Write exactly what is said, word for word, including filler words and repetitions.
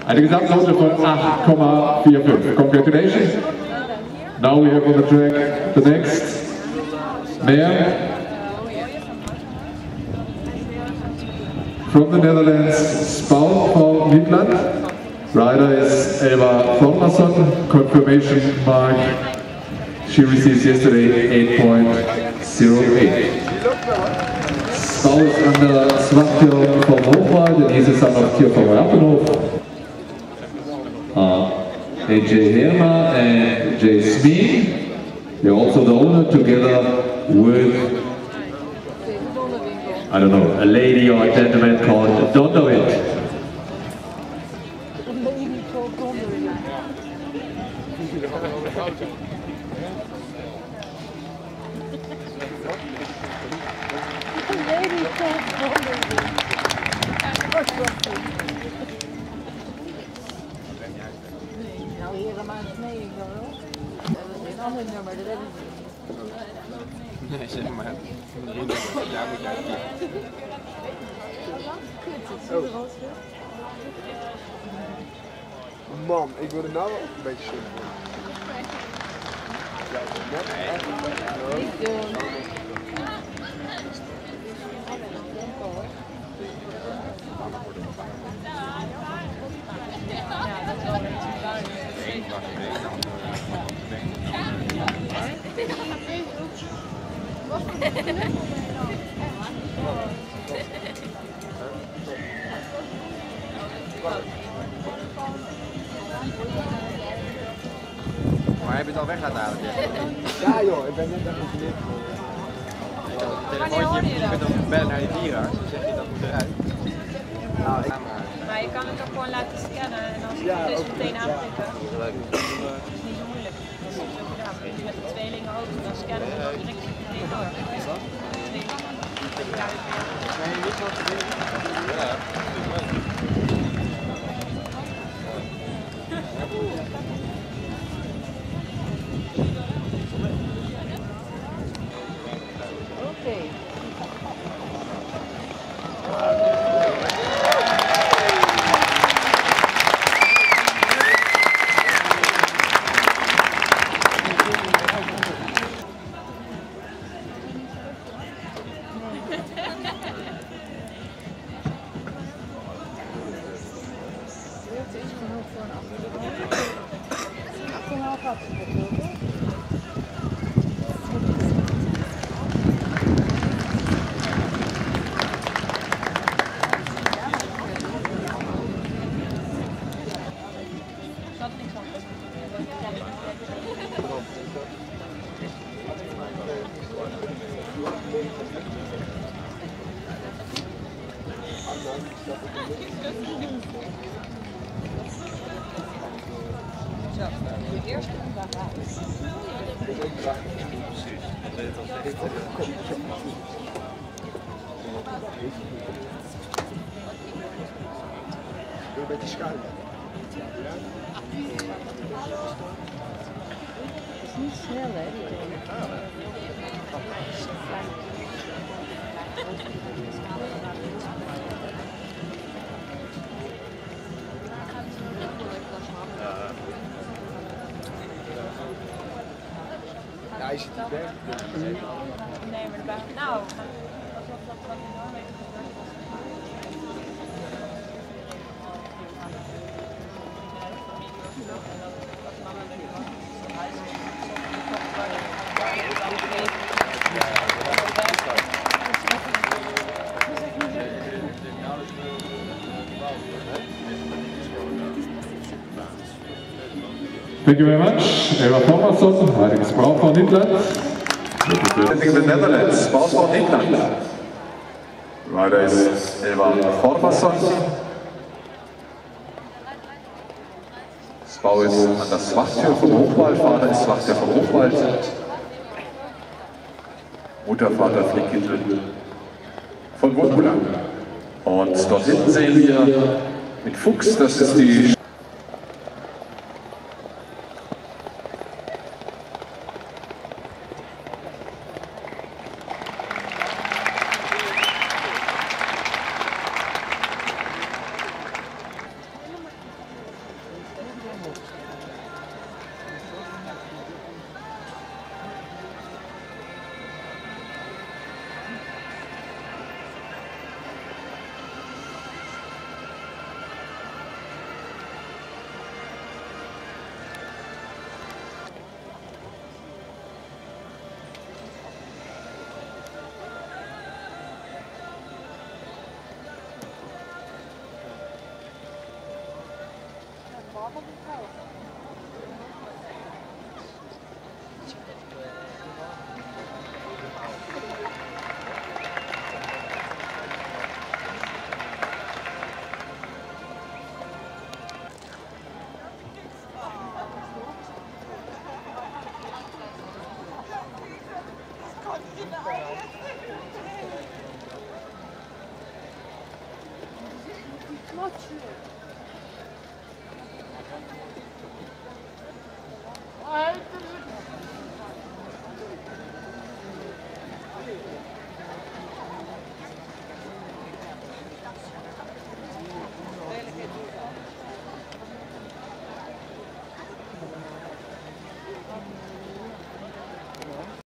Eine Gesamtnote von acht Komma fünfundvierzig. Congratulations. Now we have on the track the next mare from the Netherlands, Spouw van Liedland. Rider is Eva Thormason. Confirmation mark she received yesterday eight point zero eight. Spouw is under Zwachtje van Hoogwald, and he's the son of Kjell van Rappenhof. Uh, A J Herma and Jay Smee. They're also the owner together with, I don't know, a lady or a gentleman called Donderwind. Nou, hier maar eens mee, ik wel. Dat is een ander nummer, dat hebben ze. Nee, zeg maar. Ja, moet jij Oh. Man, ik wil er nou wel een beetje zin voor. Ja, net. Niet doen. Maar heb je het al weg laten halen? Ja joh, ik ben net even geleerd. Telefoontje, je kunt ook bellen naar je dierenarts, dan zeg je dat moet eruit. Nou, ik... Maar je kan het ook gewoon laten scannen en als je Ja, het dus ook, meteen ja. aanprikken. Dat is niet zo moeilijk. Dat is zo gedaan. Met de tweelingen ook, dan scannen we het direct meteen door. Oké. Het is genoeg voor een afdeling. acht komma vijf gaat het natuurlijk. Eerst een bagage. Doe een beetje schuin. Het is niet snel, hè? Die Ja, hij zit niet weg. Nee, maar de bagage. Nou, alsof dat wat in Noorwegen gebeurd was. Thank you very much. Eva Thormason, riding Spouw van Liedland. Representing the Netherlands, Spouw van Liedland. Rider is Eva Thormason. Spouw is an der Zwachtje von Hochwald, Vater ist Zwachtje von Hochwald. Mutter, Vater, Flickkittel von Wurmbulan. Und dort hinten sehen wir mit Fuchs, das ist die allemaal vertrouwen. Not true.